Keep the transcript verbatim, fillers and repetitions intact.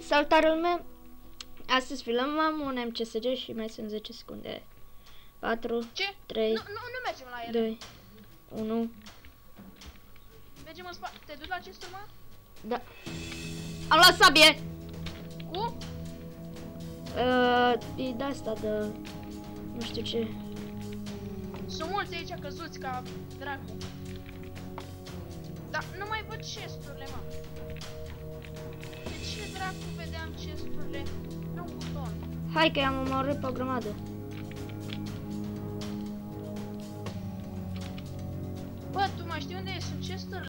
Salutare lume! Astăzi filmăm un M C S G și mai sunt zece secunde. patru, Ce? trei, Nu, nu, nu mergem la ele. doi, unu. Mergem în spate. Te duci la acest urmă? Da. Am luat sabie! Cu? Uh, e de asta de... nu știu ce. Sunt mulți aici căzuți ca dracu. Dar nu mai văd chesturile, mă. De ce dracu vedeam chesturile? Pe un buton. Hai că i-am omorât pe o grămadă. Bă, tu mai știi unde sunt chesturile?